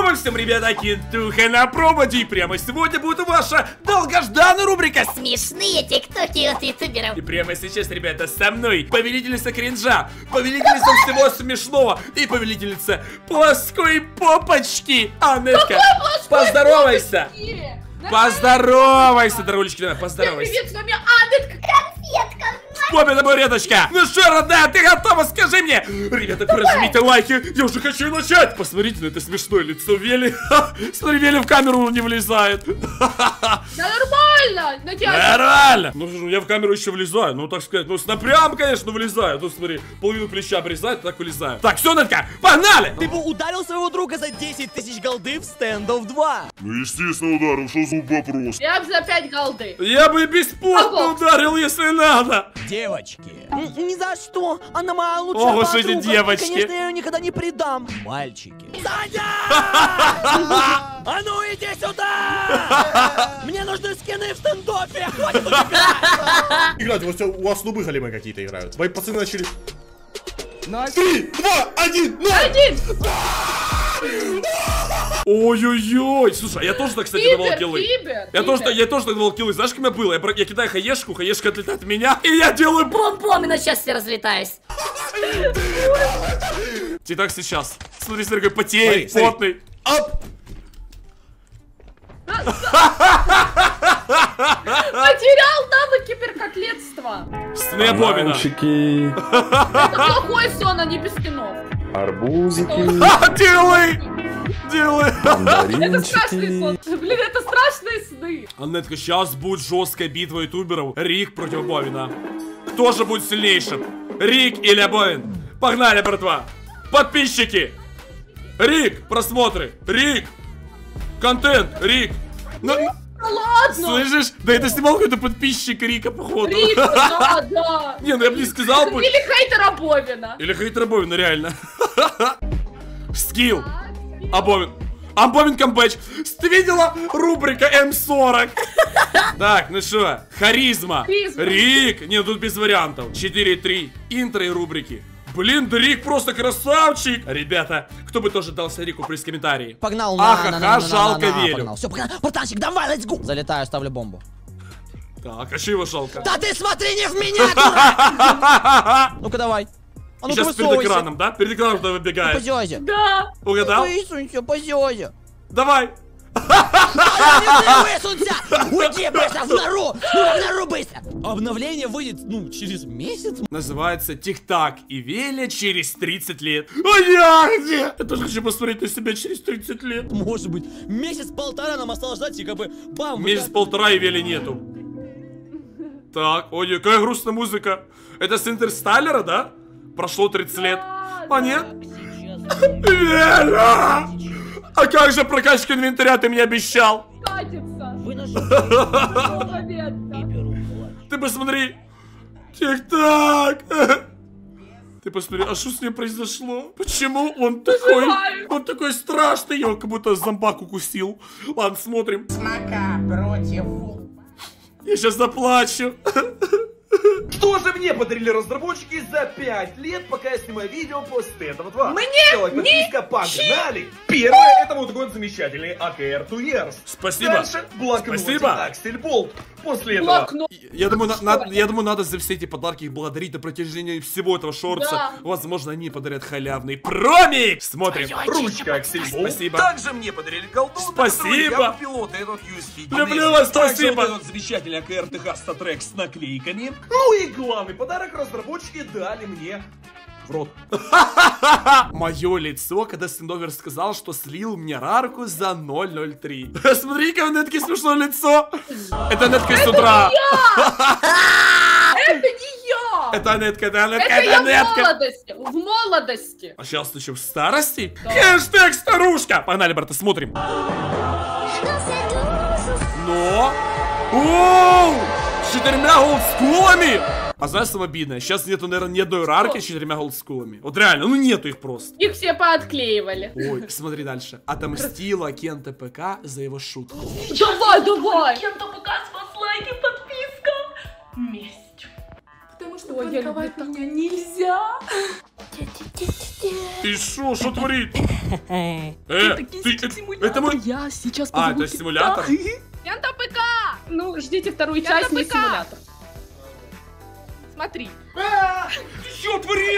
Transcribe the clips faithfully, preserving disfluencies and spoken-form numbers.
удовольствием, ребята, Кентуха на проводе. И прямо сегодня будет ваша долгожданная рубрика «Смешные тиктоки от ютуберов». И прямо сейчас, ребята, со мной повелительница кринжа, повелительница всего смешного и повелительница плоской попочки. Анетка, поздоровайся. Поздоровайся, дорогулечки, давай, поздоровайся. Привет, с вами Анетка, конфетка. Попе тобой, редочка. Ну что, родная, ты готова? Скажи мне. Ребята, прожмите лайки, я уже хочу начать. Посмотрите на это смешное лицо Вели. Смотри, Вели в камеру не влезает. Да нормально. Нормально. Ну, я в камеру еще влезаю, ну, так сказать, ну, с напрям, конечно, влезаю. Ну, смотри, половину плеча обрезать, так влезаю. Так, все, Нетка, погнали. Ты бы ударил своего друга за десять тысяч голды в стендов два. Ну, естественно, ударил, что за вопрос? Я бы за пять голды. Я бы бесплатно ударил, если надо. Девочки. Ни за что. Она моя лучшая Ох уж подруга. эти девочки. Конечно, я ее никогда не предам. Мальчики. Саня! А ну иди сюда! Мне нужны скины в стендопе. Хватит убегать. Играть, вот у вас нубы голимые какие-то играют. Мои пацаны начали. Три, два, один, ноль! Один. Ой-ой-ой. Слушай, а я тоже так, кстати, Кибер, давал киллы. кибер, Я тоже, кибер. я тоже так давал киллы. Знаешь, как у меня было? Я, про- я кидаю хаешку, хаешка отлетает от меня, и я делаю бом. Пом-пом, и на сейчас все разлетаюсь. Итак, сейчас. Смотри, смотри, какой потеет, Смотри, смотри. потный. Оп! Потерял навык киберкотлетства. Сны Бобина. Мальчики, Это плохой сон, а не без скинов. арбузики, А, делай! Делай! Это страшный мандаринчики. сон. Блин, это страшные сны. Аннетка, сейчас будет жесткая битва ютуберов. Рик против Бовина. Кто же будет сильнейшим? Рик или Бовин? Погнали, братва! Подписчики! Рик! Просмотры! Рик! Контент! Рик! Ну, Ну ладно. слышишь? Да это снимал какой-то подписчик Рика, походу. Рик, да, да. Не, ну я бы не сказал бы. Или хейтера Бовина. Или хейтер Бовина, реально. Скилл. Абовин. Амбовин камбэч. Ты видела рубрика эм сорок? Так, ну что, харизма. Харизма. Рик. Не, тут без вариантов. четыре три. Интро и рубрики. Блин, да Рик просто красавчик. Ребята, кто бы тоже дался Рику, плюс комментарии. Погнал на, Ахаха, на, на, на, на, жалко на, на, Велю. погнал. Все, погнал. Братанчик, давай, let's go. Залетаю, ставлю бомбу. Так, а что его жалко? Да ты смотри не в меня, дурак! Ну-ка давай. А ну-ка Сейчас перед высовывайся. экраном, да? Перед экраном кто выбегает. Позёзе. Да. Угадал? Высунься, позёзе. Давай. Высунься! Уйди быстро в нору! Ну, в нору быстро! Обновление выйдет, ну, через месяц. Называется Тик-Так и Веля через тридцать лет. А я где? Я тоже хочу посмотреть на себя через тридцать лет. Может быть, месяц-полтора нам осталось ждать, и как бы, бам! Месяц-полтора и Вели нету. Так, ой, какая грустная музыка. Это с Интерстеллара, да? Прошло тридцать лет. А нет? Веля! А как же прокачка инвентаря ты мне обещал? Катится. Вы нашли. Ты посмотри. Тик-так. Ты посмотри, а что с ним произошло? Почему он такой, он такой страшный? Его как будто зомбак укусил. Ладно, смотрим. Смока против. Я сейчас заплачу. Что же мне подарили разработчики за пять лет, пока я снимаю видео по стендов два? Мне Делать подписка, погнали! Первое, это вот такой вот замечательный эй кей ар два Years. Спасибо. Дальше блокнотик Спасибо. Аксель Болт. После этого... Блокнот. Я думаю, на- надо, я думаю, надо за все эти подарки их благодарить на протяжении всего этого шорца. Да. Возможно, они подарят халявный промик. Смотрим. Ручка Аксель Болт. Спасибо. Также мне подарили колду. Спасибо. Я купил вот этот ю эс би Люблю вас, Также спасибо. вот этот замечательный эй кей ар тэ ха статрек с наклейками. Ну и главный подарок разработчики дали мне в рот. Мое лицо, когда стендовер сказал, что слил мне рарку за ноль ноль три. Смотри-ка, у Нетки смешное лицо. Это Нетка с утра. Это не я. Это Нетка, это Нетка, Это я это в Нетка. молодости. В молодости. А сейчас ты что, в старости? Хэштег старушка. Погнали, брата, смотрим. Но... Оу! С четырьмя голдскулами! А знаешь, самое обидное? Сейчас нету, наверное, ни одной рарки с четырьмя голдскулами. Вот реально, ну нету их просто. Их все поотклеивали. Ой, смотри дальше. Отомстила Кента ПК за его шутку. Давай, давай. Кем-то пока с вас лайки, подписка. Месть. Потому что Ой, я люблю пранковать меня нельзя. Тетя, тетя, Ты шо, что творит? Э, Это ты, кисик это, симулятор. это мы... Я сейчас А, позову это симулятор? Кента ПК! Ну, ждите вторую часть, не симулятор. Смотри. Ты чё творишь?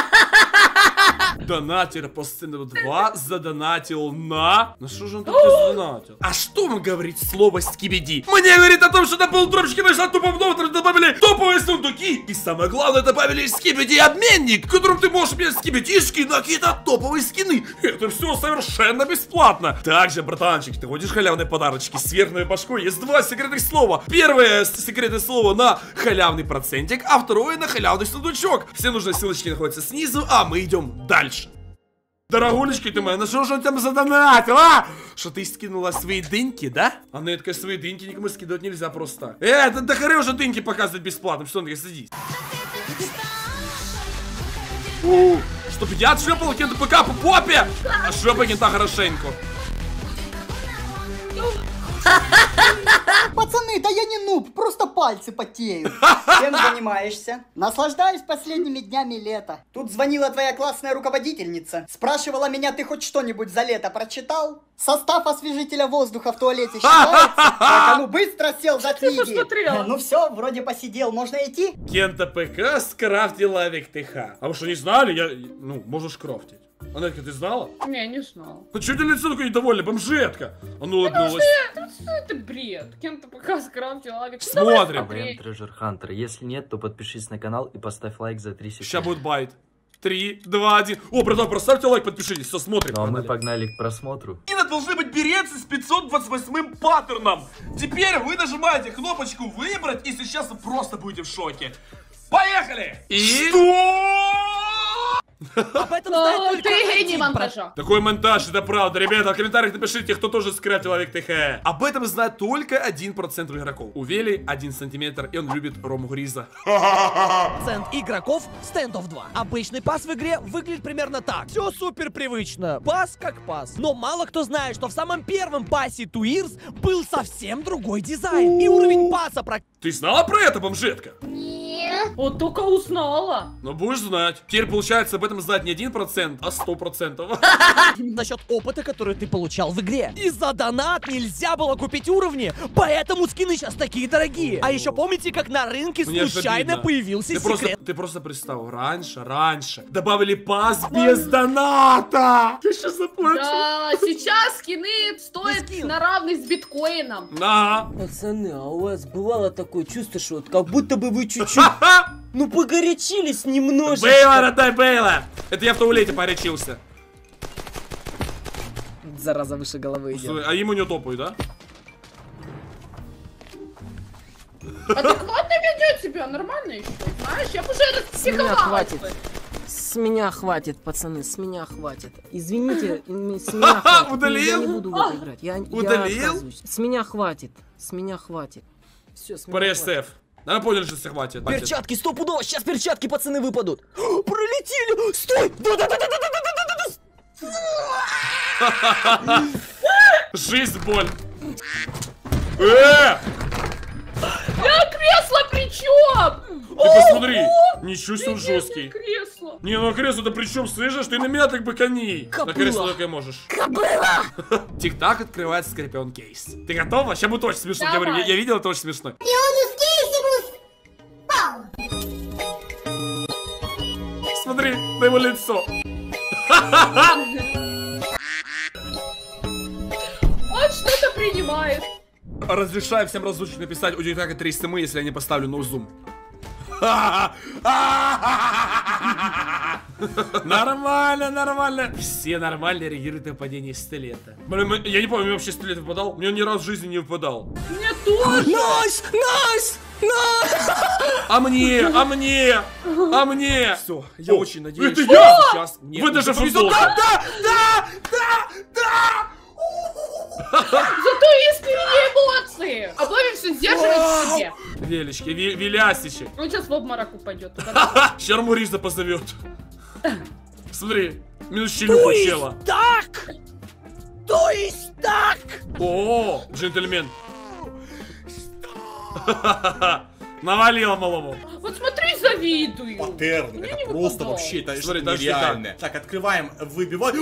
Донатер по сцену два задонатил на... На что же он тут задонатил? А что он говорит слово скибиди? Мне говорит о том, что на полдропчики нашла тупо внутрь добавили топовые сундуки. И самое главное, добавили скибиди обменник, в котором ты можешь менять скибидишки на какие-то топовые скины. Это все совершенно бесплатно. Также, братанчик, ты хочешь халявные подарочки с верхней башкой? Есть два секретных слова. Первое секретное слово на халявный процентик, а второе на халявный сундучок. Все нужные ссылочки находятся снизу, а мы идем дальше. Дорогулечки ты моя, ну что же он там задонатил, а? Что ты скинула свои дыньки, да? А ну это, свои дыньки никому скидывать нельзя просто. Э, да, да хорошо дыньки показывать бесплатно, что он такой, садись. У, чтоб я отшлепал кента ПК по попе, а шлепай кента хорошенько. Пацаны, да я не нуб, просто пальцы потеют. Чем занимаешься? Наслаждаюсь последними днями лета. Тут звонила твоя классная руководительница. Спрашивала меня, ты хоть что-нибудь за лето прочитал? Состав освежителя воздуха в туалете считается? Так, а ну быстро сел за книги. Ну все, вроде посидел, можно идти? Кента ПК скрафтила ВКТХ. А вы что, не знали? Я, ну, можешь крафтить. Анетка, ты знала? Не, не знал. Ну что ты лицо такое недовольное, бомжетка? А ну улыбнулась. Что это бред? Кем-то пока скрафтил авик. Смотрим. Treasure Hunter. Если нет, то подпишись на канал и поставь лайк за три секунды. Сейчас будет байт. Три, два, один. О, братан, поставьте лайк, подпишитесь. Все, смотрим. Ну а мы погнали к просмотру. И должны быть берецы с пятьсот двадцать восьмым паттерном. Теперь вы нажимаете кнопочку выбрать, и сейчас вы просто будете в шоке. Поехали! И... Что? Об этом знает О, только ты гений один монтажа. Такой монтаж, это правда. Ребята, в комментариях напишите, кто тоже скрафтил ВКТХ. Об этом знает только один процент игроков. У Вели один сантиметр, и он любит Рому Гриза. процент игроков стендов два. Обычный пас в игре выглядит примерно так. Все супер привычно. Пас как пас. Но мало кто знает, что в самом первом пасе Туирс был совсем другой дизайн. И уровень паса практически... Ты знала про это, бомжетка? Вот только узнала. Ну будешь знать. Теперь получается об этом знать не один процент, а сто процентов. Насчет опыта, который ты получал в игре. И за донат нельзя было купить уровни, поэтому скины сейчас такие дорогие. А еще помните, как на рынке Мне случайно обидно. появился ты секрет? Просто, ты просто представь, раньше, раньше добавили пас без доната. Ты сейчас заплачу. Да, сейчас скины стоят скин. на равных с биткоином. Да. Пацаны, а у вас бывало такое чувство, что вот как будто бы вы чуть-чуть, ну, погорячились немножечко. Бейла, ротай Бейла. Это я в туалете поречился. Зараза выше головы идет. А ему не топают, да? Адекватно ведет себя, нормально еще. Знаешь, я бы уже С меня распсиховалась хватит. бы. С меня хватит, пацаны, с меня хватит. Извините, м, с меня хватит. Удалил? Я не буду в это играть. Я, я Удалил? отказываюсь. С меня хватит. С меня хватит. Все, с меня Порез хватит. Сеф. Да, мы поняли, что все хватит. хватит. Перчатки стопудово, сейчас перчатки, пацаны, выпадут. Пролетели! Стой! Да-да-да-да-да-да-да-да! Жизнь, боль. Э! Я кресло причем? Ты посмотри. Ничего себе он жесткий. Кресло. Не, ну а кресло-то при чем, слышишь? Ты на меня так быкани. На кресло только можешь. Тик-так открывает Скорпион кейс. Ты готова? Сейчас будет очень смешно. Я, говорю, я, я видел, это очень смешно. Смотри на его лицо. Он что-то принимает. Разрешаю всем разучить написать у Тик-така три стимы, если я не поставлю ноузум. Нормально, нормально. Все нормально реагируют на падение стилета. Блин, я не помню, мне вообще стилет выпадал. Мне ни разу в жизни не выпадал. Мне тоже. Найс! Найс! А мне, а мне, а мне. Все, я очень надеюсь, это что я? сейчас мне Вы даже повезет. Да, да, да, да, да. Зато искренние эмоции. А Бобби все сдерживает в себе. Велички, ви, вилясичи. Он сейчас в обморок упадет. Сейчас Муриза позовет. Смотри, минус челюху чела. Так! То есть так! О, джентльмен. Навалила малому. Вот смотри, завис. завидую. Паттерн, Я это не просто выпадал. вообще, это Смотри, что-то даже нереальное. Так, открываем, выбиваем.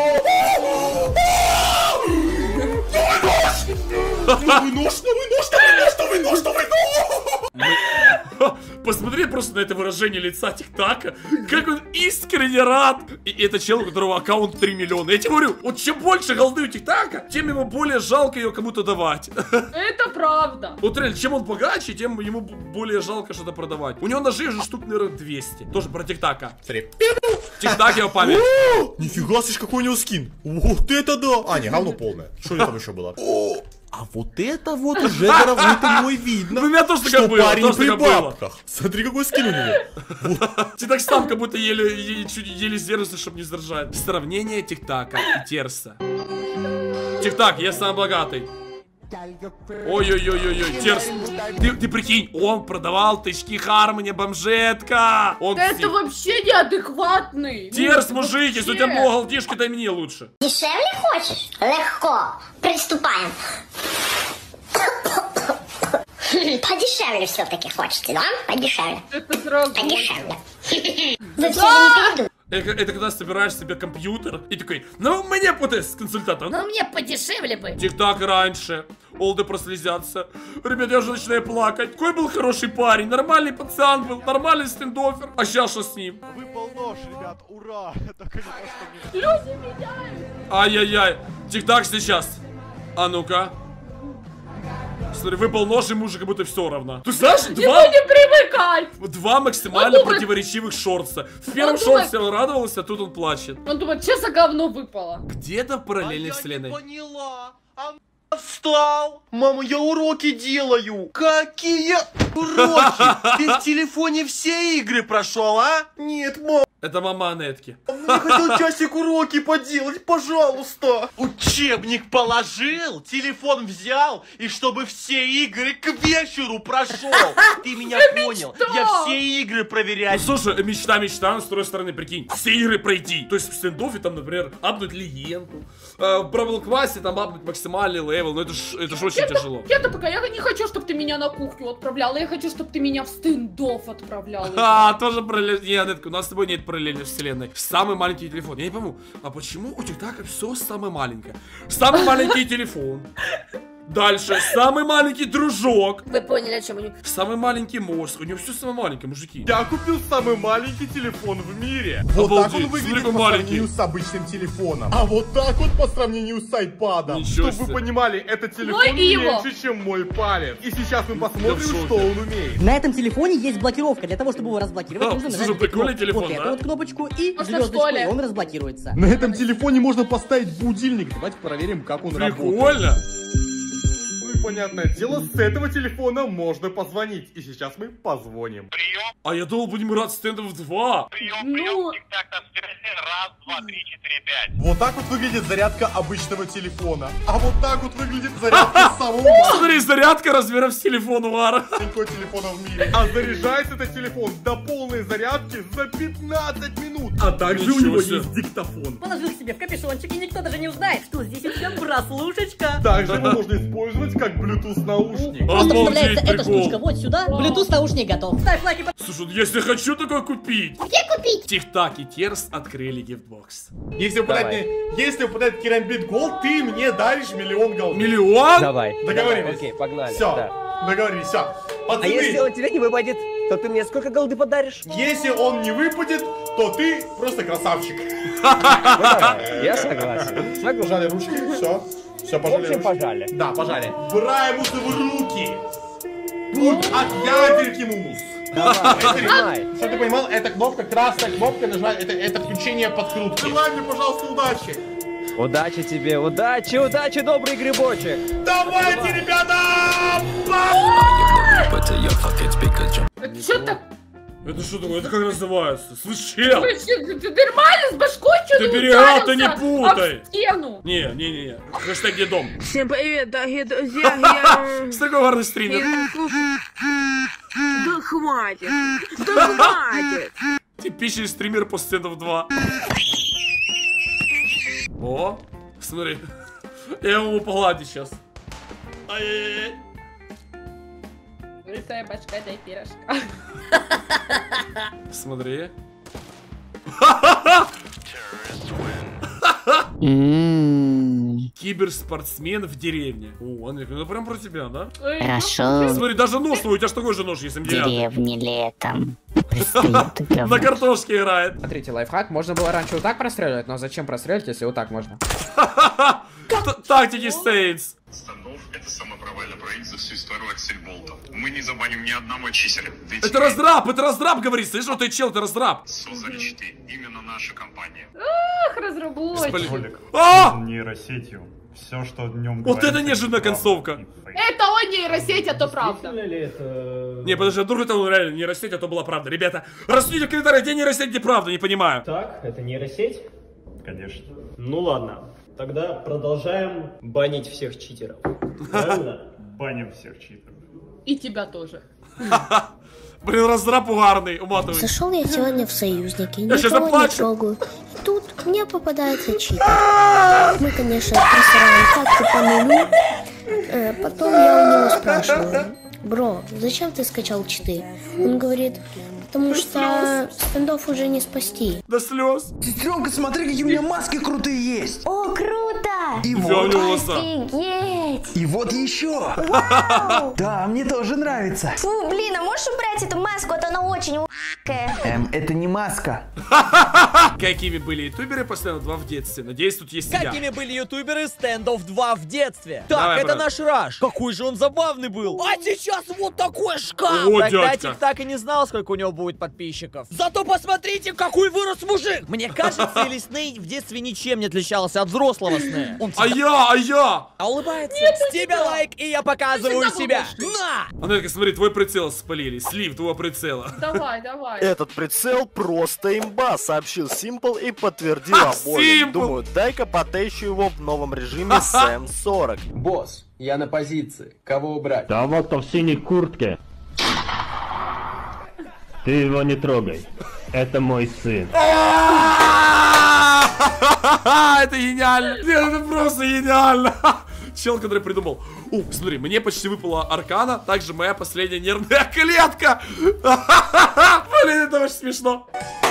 Новый нож, новый нож, новый нож, новый нож, новый нож. Посмотри просто на это выражение лица Тик-Така. Как он искренне рад. И это чел, у которого аккаунт три миллиона. Я тебе говорю, вот чем больше голды у Тик-Така, тем ему более жалко ее кому-то давать. Это правда. Вот реально, чем он богаче, тем ему более жалко что-то продавать. У него ножей уже штук, наверное, двести. Тоже про Тик-Така. Смотри. Тик-Так его память. Нифига себе, какой у него скин. Вот это да. А, не, говно полное. Что там еще было? А вот это вот уже дорогой мой видно. У меня тоже что такое было, парень тоже при такое было. бабках. Смотри, какой скин у него. Тик-Так сам как будто еле, еле, чуть еле сдерживается, чтобы не заржать. Сравнение Тик-Така и Терса. Тик-Так, я самый богатый. Ой-ой-ой-ой-ой, Терс, ты, ты прикинь, он продавал тычки Хармони, бомжетка. Он Это все... вообще неадекватный. Терс, Ну, мужик, если у вообще. тебя много голдишки, дай мне лучше. Дешевле хочешь? Легко. Приступаем. Подешевле все-таки хочете, да? Подешевле. Это сразу. Подешевле. Вы все же не передумали. Это, это когда собираешь себе компьютер и такой, ну мне вот с консультантом. Ну мне подешевле бы. Тик-Так раньше. Олды прослезятся. Ребят, я уже начинаю плакать. Какой был хороший парень, нормальный пацан был, нормальный стендофер. А сейчас что с ним? Выпал нож, ребят, ура! Только не то, что Люди меняют. Ай-яй-яй. Тик-Так сейчас. А ну-ка. Смотри, выпал нож, ему уже как будто все равно. Ты знаешь, Ему два... не привыкать. Два максимально Он думает- противоречивых шорца. В первом Он думает- шорте он радовался, а тут он плачет. Он думает, что за говно выпало? Где-то в параллельной вселенной. поняла. А встал! Мама, я уроки делаю! Какие уроки? Ты в телефоне все игры прошел, а? Нет, мам, Это мама Анетки. я хотел часик уроки поделать, пожалуйста! Учебник положил, телефон взял, и чтобы все игры к вечеру прошел! Ты меня понял? Я все игры Ну проверяю. слушай, мечта, мечта, но с другой стороны, прикинь, все игры пройти. То есть в стендофе там, например, апнуть легенду. Э, в Бравл Квасте там апнуть максимальный левел, но это ж, это ж очень тяжело. Я-то пока, я не хочу, чтобы ты меня на кухню отправляла, я хочу, чтобы ты меня в стендов отправляла. А, тоже параллель. Не, Анетка, у нас с тобой нет параллельной вселенной. Самый маленький телефон. Я не пойму, а почему у Тик-Така все самое маленькое? Самый маленький телефон. Дальше, самый маленький дружок. Вы поняли, о чем они? Самый маленький мозг. У него все самое маленькое, мужики. Я купил самый маленький телефон в мире. Вот Вот так так он он выглядит выглядит по по сравнению сравнению с обычным телефоном. А вот так вот по сравнению с айпадом. Ничего Чтобы вы себе. понимали, этот телефон Мой и его. меньше, чем мой палец. И сейчас мы Я в посмотрим, шоке. что он умеет. На этом телефоне есть блокировка. Для того, чтобы его разблокировать, А, нужно слушай, нажать прикольный кноп- телефон, вот да? эту вот кнопочку и Можно, звездочку, что ли? и он разблокируется. На этом телефоне можно поставить будильник. Давайте проверим, как он работает. Прикольно. Ну и понятное дело, с этого телефона можно позвонить. И сейчас мы позвоним. А я думал, будем играть в стендов два. Ну, Вот так вот выглядит зарядка обычного телефона. А вот так вот выглядит зарядка самого Смотри, зарядка размером с телефона Вара. маленького телефона в мире. А заряжается этот телефон до полной зарядки за пятнадцать минут. А также у Ничего него себе. есть диктофон. Положил себе в капюшончик, и никто даже не узнает, что здесь у тебя прослушечка. Также его можно использовать как Bluetooth наушник. Просто Обалдеть, вставляется эта прикол. штучка вот сюда, Bluetooth наушник готов. Ставь лайки, под- Слушай, ну если хочу такой купить. Где купить? Тик-Так и Терс открыли гифтбокс. Если выпадает, мне- если выпадает керамбит голд, ты мне даришь миллион голд. Миллион? Давай. Договорились. Окей, погнали. Все, Да. договорились, все. А Пацаны, если он тебе не выпадет, то ты мне сколько голды подаришь? если он не выпадет, то ты просто красавчик. Ну, давай, я согласен. Согласен. Пожали ручки, все. Все, В пожали общем, ручки. пожали. Да, пожали. Браймусу в руки. Путь от ядерки мус. Давай, Это- нажимай. Чтобы ты понимал, эта кнопка, красная кнопка, нажать, это, это включение подкрутки. Желай мне, пожалуйста, удачи. Удачи тебе, удачи, удачи, добрый грибочек. Давайте, ребята! это что так? Это что такое? Это как называется? Слышь, чел! Вы что, ты, ты нормально с башкой что Ты ты берега, ты не ударился путай. об стену? Не, не, не, не. Хэштег где дом. Всем привет, дорогие друзья, я... С такой гарный стример. Да хватит, да хватит. Типичный стример по стендов два. О, смотри. Я его погладить сейчас. Ай-яй-яй. Лысая башка, дай пирожка. Смотри. Киберспортсмен в деревне. О, Андрей, ну прям про тебя, да? Хорошо. Смотри, даже нож твой, у тебя же такой же нож, если В деревне летом. Предстает На говно. картошке играет. Смотрите, лайфхак. Можно было раньше вот так простреливать, но зачем простреливать, если вот так можно? Тактики Сейнс. Стендов — это самый провальный проект за всю историю Аксельболтов. Мы не забаним ни одного читеря. Ведь Это раздрап, это раздрап, говорит. Слышишь, вот ты чел, это раздрап. создали читы именно наша компания. Ах, разработчик. Ролик. А! Нейросетью. Все, что в нем Вот это неожиданная концовка. Это он нейросеть, а то правда. Не, подожди, а вдруг это реально нейросеть, а то была правда. Ребята, рассудите в комментариях, где нейросеть, где правда, не понимаю. Так, это нейросеть? Конечно. Ну ладно. Тогда продолжаем банить всех читеров. Правильно? Баним всех читеров. И тебя тоже. Блин, раздрап угарный, уматывай. Зашел я сегодня в союзники, Я щас никого не заплачу. трогаю. И тут мне попадается читер. Мы, конечно, просираем как-то по нулю. Э, Потом я у него спрашиваю: бро, зачем ты скачал читы? Он говорит: потому что стендов уже не спасти. До слез. Сестренка, смотри, какие у меня маски крутые есть. О, круто! И Взял вот, волоса. Офигеть! и вот еще. Вау! Да, мне тоже нравится. Фу, блин, а можешь убрать эту маску, а то она очень у**кая. Эм, это не маска. Какими были ютуберы постоянно два в детстве? Надеюсь, тут есть я. Какими были ютуберы Стендов два в детстве? Так, Давай, это брат. наш Раш. Какой же он забавный был. А сейчас вот такой шкаф. О, Тогда дядька. Тик так и не знал, сколько у него будет подписчиков. Зато посмотрите, какой вырос мужик. Мне кажется, или Сней в детстве ничем не отличался от взрослого Снея. Он А всегда- я, а я! А улыбается. Нет, С тебя лайк, и я показываю всегда себя. улыбаешься. На! Анелька, смотри, твой прицел спалили. Слив твоего прицела. Давай, давай. Этот прицел просто имба, сообщил Simple и подтвердил Ха, обоим. Simple! Думаю, дай-ка потещу его в новом режиме сэм сорок. Босс, я на позиции. Кого убрать? Да вот то в синей куртке. Ты его не трогай. Это мой сын. Это гениально. Нет, это просто гениально. Чел, который придумал. О, смотри, мне почти выпала аркана, также моя последняя нервная клетка. Блин, это очень смешно.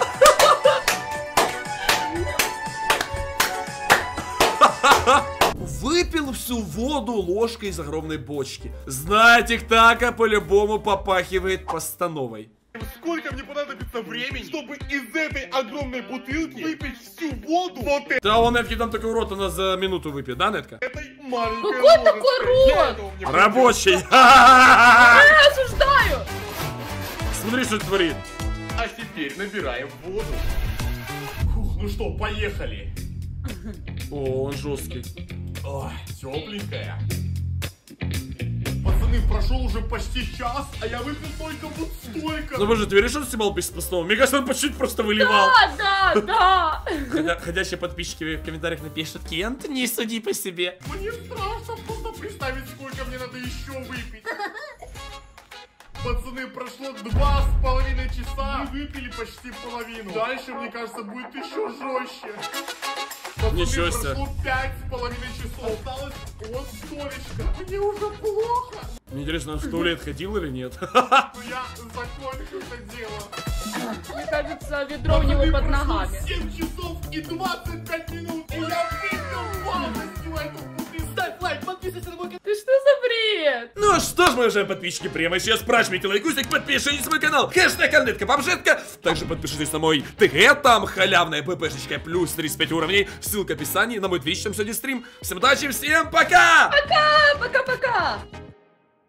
Выпил всю воду ложкой из огромной бочки. Знаете, так по-любому попахивает постановой. Сколько мне понадобится времени, чтобы из этой огромной бутылки выпить всю воду вот этой Да, он Нетки там такой рот она за минуту выпьет, да, Нетка? маленькой Какой такой рот? Рабочий. Я осуждаю. Смотри, что творит. А теперь набираем воду. Фух, ну что, поехали. О, он жесткий. Ой, тепленькая. Пацаны, прошел уже почти час, а я выпил только вот столько. Ну, боже, ты веришь, что он снимал без постановок? Мне кажется, он по чуть просто выливал. Да, да, да. Ходя- Ходящие подписчики в комментариях напишут: Кент, не суди по себе. Мне страшно просто представить, сколько мне надо еще выпить. Пацаны, прошло два с половиной часа. Мы выпили почти половину. Дальше, мне кажется, будет еще жестче. Пацаны, Ничего себе. прошло пять с половиной часов. Осталось вот столечко. Мне уже плохо. Мне интересно, он в туалет ходил или нет? Но я закончу это дело. Мне кажется, ведро у него под ногами. семь часов и двадцать пять минут. И я выпил полностью эту бутылку. Ставь лайк, подписывайся на мой канал. Ты что за бред? Ну что ж, мои уважаемые подписчики, прямо сейчас прожмите лайкусик, подпишитесь на мой канал, хэштег Анетка Бомжетка. Также подпишитесь на мой ТГ, там халявная ППшечка плюс тридцать пять уровней. Ссылка в описании на мой твич, там сегодня стрим. Всем удачи, всем пока! Пока!